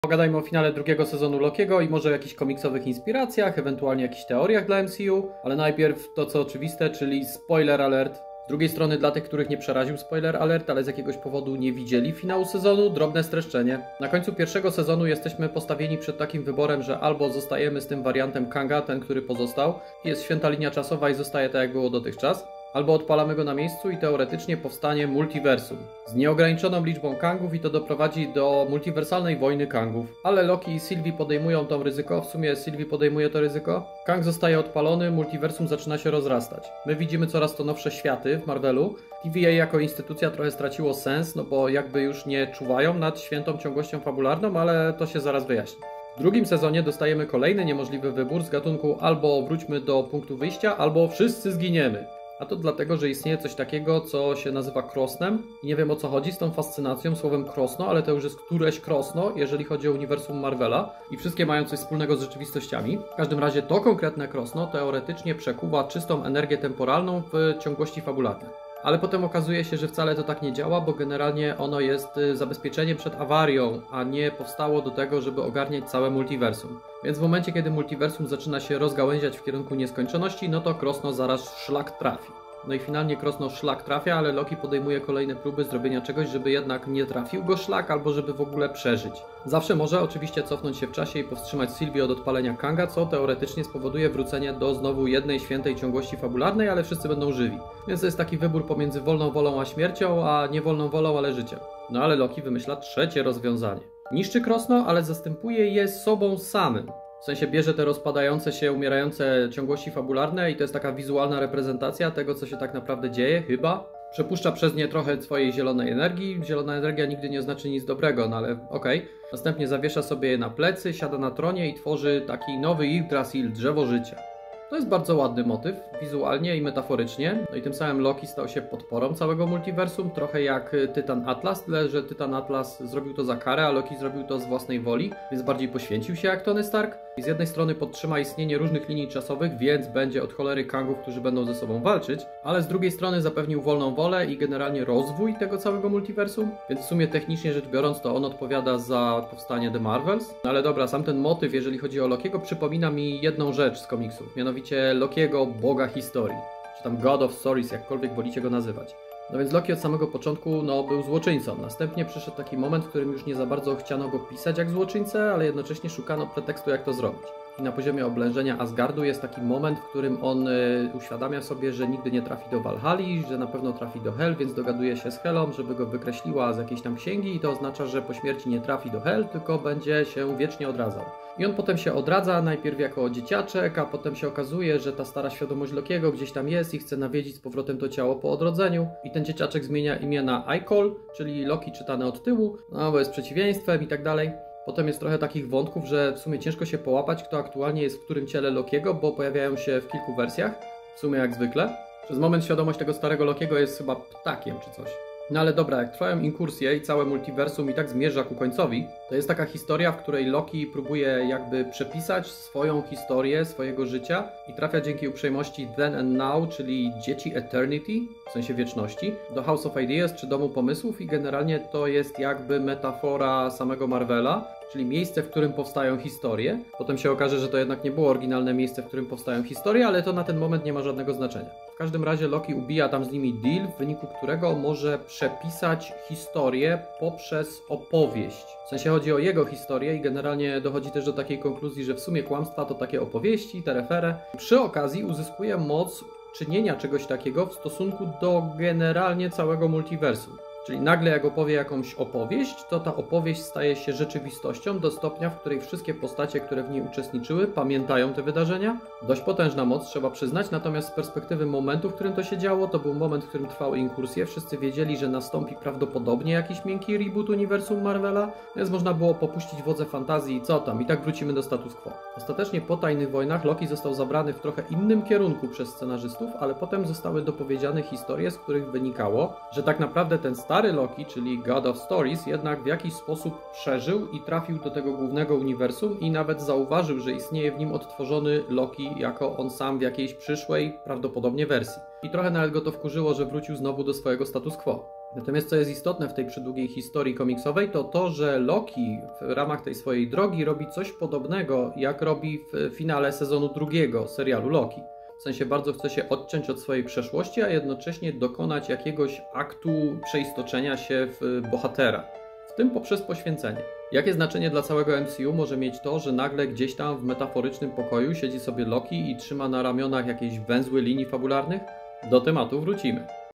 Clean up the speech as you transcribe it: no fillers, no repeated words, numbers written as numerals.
Pogadajmy o finale drugiego sezonu Lokiego i może o jakichś komiksowych inspiracjach, ewentualnie jakichś teoriach dla MCU, ale najpierw to co oczywiste, czyli spoiler alert. Z drugiej strony dla tych, których nie przeraził spoiler alert, ale z jakiegoś powodu nie widzieli finału sezonu, drobne streszczenie. Na końcu pierwszego sezonu jesteśmy postawieni przed takim wyborem, że albo zostajemy z tym wariantem Kanga, ten, który pozostał, jest święta linia czasowa i zostaje tak jak było dotychczas, albo odpalamy go na miejscu i teoretycznie powstanie multiversum z nieograniczoną liczbą Kangów i to doprowadzi do multiwersalnej wojny Kangów. Ale Loki i Sylvie podejmują to ryzyko, w sumie Sylvie podejmuje to ryzyko. Kang zostaje odpalony, multiversum zaczyna się rozrastać. My widzimy coraz to nowsze światy w Marvelu. TVA jako instytucja trochę straciło sens, no bo jakby już nie czuwają nad świętą ciągłością fabularną, ale to się zaraz wyjaśni. W drugim sezonie dostajemy kolejny niemożliwy wybór z gatunku albo wróćmy do punktu wyjścia, albo wszyscy zginiemy. A to dlatego, że istnieje coś takiego, co się nazywa krosnem. I nie wiem o co chodzi z tą fascynacją słowem krosno, ale to już jest któreś krosno, jeżeli chodzi o uniwersum Marvela. I wszystkie mają coś wspólnego z rzeczywistościami. W każdym razie to konkretne krosno teoretycznie przekuwa czystą energię temporalną w ciągłości fabularnej. Ale potem okazuje się, że wcale to tak nie działa, bo generalnie ono jest zabezpieczeniem przed awarią, a nie powstało do tego, żeby ogarniać całe multiversum. Więc w momencie, kiedy multiversum zaczyna się rozgałęziać w kierunku nieskończoności, no to krosno zaraz w szlak trafi. No i finalnie krosno w szlak trafia, ale Loki podejmuje kolejne próby zrobienia czegoś, żeby jednak nie trafił go szlak, albo żeby w ogóle przeżyć. Zawsze może oczywiście cofnąć się w czasie i powstrzymać Sylwię od odpalenia Kanga, co teoretycznie spowoduje wrócenie do znowu jednej świętej ciągłości fabularnej, ale wszyscy będą żywi. Więc to jest taki wybór pomiędzy wolną wolą a śmiercią, a nie wolną wolą, ale życiem. No ale Loki wymyśla trzecie rozwiązanie. Niszczy krosno, ale zastępuje je sobą samym. W sensie bierze te rozpadające się, umierające ciągłości fabularne i to jest taka wizualna reprezentacja tego, co się tak naprawdę dzieje, chyba. Przepuszcza przez nie trochę swojej zielonej energii. Zielona energia nigdy nie znaczy nic dobrego, no ale okej. Następnie zawiesza sobie je na plecy, siada na tronie i tworzy taki nowy Yggdrasil, drzewo życia. To jest bardzo ładny motyw, wizualnie i metaforycznie. No i tym samym Loki stał się podporą całego multiversum, trochę jak Tytan Atlas, tyle że Tytan Atlas zrobił to za karę, a Loki zrobił to z własnej woli, więc bardziej poświęcił się jak Tony Stark. I z jednej strony podtrzyma istnienie różnych linii czasowych, więc będzie od cholery Kangów, którzy będą ze sobą walczyć, ale z drugiej strony zapewnił wolną wolę i generalnie rozwój tego całego multiversum, więc w sumie technicznie rzecz biorąc to on odpowiada za powstanie The Marvels. No ale dobra, sam ten motyw, jeżeli chodzi o Lokiego, przypomina mi jedną rzecz z komiksów, mianowicie Lokiego, boga historii, czy tam God of Stories, jakkolwiek wolicie go nazywać. No więc Loki od samego początku był złoczyńcą. Następnie przyszedł taki moment, w którym już nie za bardzo chciano go pisać jak złoczyńcę, ale jednocześnie szukano pretekstu, jak to zrobić. I na poziomie oblężenia Asgardu jest taki moment, w którym on uświadamia sobie, że nigdy nie trafi do Walhalli, że na pewno trafi do Hel, więc dogaduje się z Helą, żeby go wykreśliła z jakiejś tam księgi i to oznacza, że po śmierci nie trafi do Hel, tylko będzie się wiecznie odradzał. I on potem się odradza, najpierw jako dzieciaczek, a potem się okazuje, że ta stara świadomość Lokiego gdzieś tam jest i chce nawiedzić z powrotem to ciało po odrodzeniu. I ten dzieciaczek zmienia imię na Ikol, czyli Loki czytane od tyłu, no bo jest przeciwieństwem i tak dalej. Potem jest trochę takich wątków, że w sumie ciężko się połapać, kto aktualnie jest w którym ciele Lokiego, bo pojawiają się w kilku wersjach, w sumie jak zwykle. Przez moment świadomość tego starego Lokiego jest chyba ptakiem czy coś. No ale dobra, jak trwają inkursje i całe multiversum i tak zmierza ku końcowi, to jest taka historia, w której Loki próbuje jakby przepisać swoją historię, swojego życia i trafia dzięki uprzejmości Then and Now, czyli dzieci Eternity, w sensie wieczności, do House of Ideas czy Domu Pomysłów i generalnie to jest jakby metafora samego Marvela, czyli miejsce, w którym powstają historie. Potem się okaże, że to jednak nie było oryginalne miejsce, w którym powstają historie, ale to na ten moment nie ma żadnego znaczenia. W każdym razie Loki ubija tam z nimi deal, w wyniku którego może przepisać historię poprzez opowieść. W sensie chodzi o jego historię i generalnie dochodzi też do takiej konkluzji, że w sumie kłamstwa to takie opowieści, terefere. Przy okazji uzyskuje moc czynienia czegoś takiego w stosunku do generalnie całego multiversum. Czyli nagle jak opowie jakąś opowieść, to ta opowieść staje się rzeczywistością do stopnia, w której wszystkie postacie, które w niej uczestniczyły, pamiętają te wydarzenia. Dość potężna moc, trzeba przyznać, natomiast z perspektywy momentu, w którym to się działo, to był moment, w którym trwały inkursje. Wszyscy wiedzieli, że nastąpi prawdopodobnie jakiś miękki reboot uniwersum Marvela, więc można było popuścić wodze fantazji i co tam, i tak wrócimy do status quo. Ostatecznie po Tajnych Wojnach Loki został zabrany w trochę innym kierunku przez scenarzystów, ale potem zostały dopowiedziane historie, z których wynikało, że tak naprawdę ten stary Loki, czyli God of Stories, jednak w jakiś sposób przeżył i trafił do tego głównego uniwersum i nawet zauważył, że istnieje w nim odtworzony Loki jako on sam w jakiejś przyszłej, prawdopodobnie wersji. I trochę nawet go to wkurzyło, że wrócił znowu do swojego status quo. Natomiast co jest istotne w tej przydługiej historii komiksowej, to to, że Loki w ramach tej swojej drogi robi coś podobnego, jak robi w finale sezonu 2 serialu Loki. W sensie bardzo chce się odciąć od swojej przeszłości, a jednocześnie dokonać jakiegoś aktu przeistoczenia się w bohatera. W tym poprzez poświęcenie. Jakie znaczenie dla całego MCU może mieć to, że nagle gdzieś tam w metaforycznym pokoju siedzi sobie Loki i trzyma na ramionach jakieś węzły linii fabularnych? Do tematu wrócimy.